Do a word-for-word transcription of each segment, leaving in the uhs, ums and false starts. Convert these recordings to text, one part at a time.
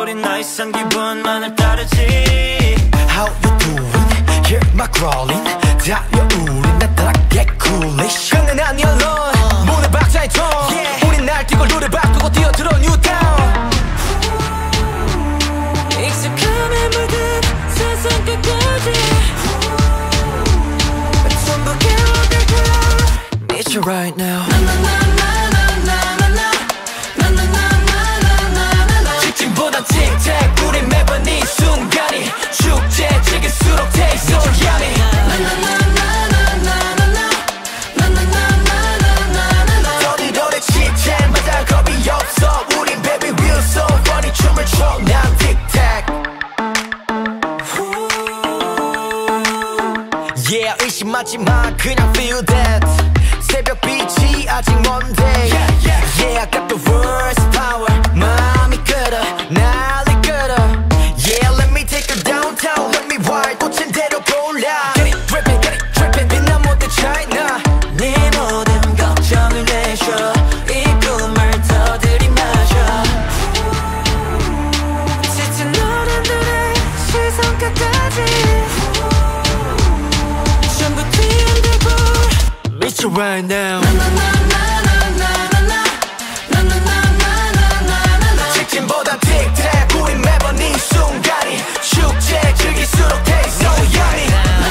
우린 나 이상 기분만을 따르지. How you doing? Hear my crawling. 달려우린 나 따라 get coolish. 근데 난 alone. 문을 박자의 톤. 우린 날뛰고 룰을 바꾸고 뛰어들어 new down. 익숙함에 물든 세상 끝까지 전부 깨워갈 거야. Meet you right now. 직진보다 tic tac. 우린 매번 이 순간이 축제 즐길수록 taste so yummy. 너희들의 칭찬 맞아 겁이 없어. 우린 baby real so funny. 춤을 춰 난 tic tac. Yeah 의심하지 마 그냥 feel that. 새벽 빛이 아직 먼데. Yeah, yeah. Yeah I got the worst power. 마음이 끌어 날 이끌어. Yeah let me take you downtown. Let me wild 꽂힌 대로 골라. Get it drippin' get it drippin'. 빛나 모두 차이나. 네 모든 걱정을 내셔. 이 꿈을 더 들이마셔. 지친 어른들의 시선 끝까지 전부 뒤흔들고 Meet you right now. 직진보다 tic tac. 우린 매번 이 순간이 축제 즐길수록 taste so yummy.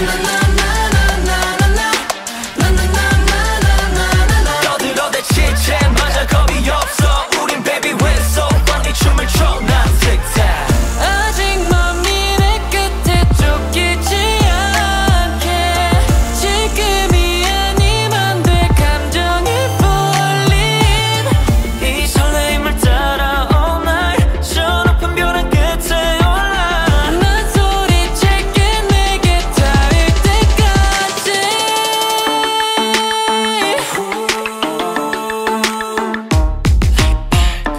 떠들어대 칭찬 맞아 겁이 없어. 우린 baby we're so funny. 춤을 춰 난 tic tac. 아직 먼 미래 끝에 쫓기지 않게 지금이 아니면 될 감정이 풀린 이 설레임을 따라 all night 저 높은 벼랑 끝에 올라. 난 소리칠게 내게 닿을 때까지.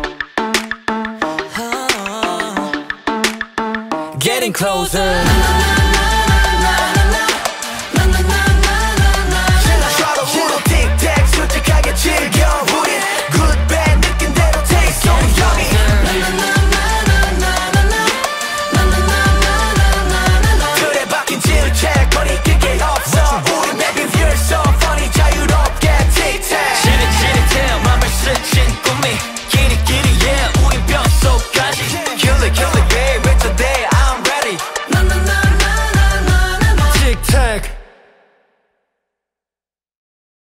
Getting closer.